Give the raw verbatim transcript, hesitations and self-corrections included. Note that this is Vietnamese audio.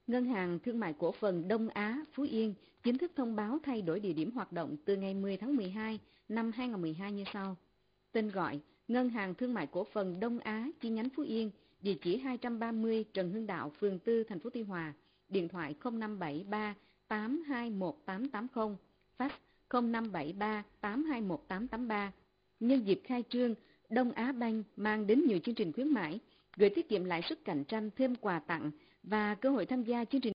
Ngân hàng Thương mại Cổ phần Đông Á Phú Yên chính thức thông báo thay đổi địa điểm hoạt động từ ngày mười tháng mười hai năm hai nghìn không trăm mười hai như sau. Tên gọi: Ngân hàng Thương mại Cổ phần Đông Á chi nhánh Phú Yên, địa chỉ hai trăm ba mươi Trần Hưng Đạo, phường tư, thành phố Tuy Hòa, điện thoại không năm bảy ba tám hai một tám tám không, fax không năm bảy ba tám hai một tám tám ba. Nhân dịp khai trương, Đông Á Bank mang đến nhiều chương trình khuyến mãi, gửi tiết kiệm lãi suất cạnh tranh, thêm quà tặng và cơ hội tham gia chương trình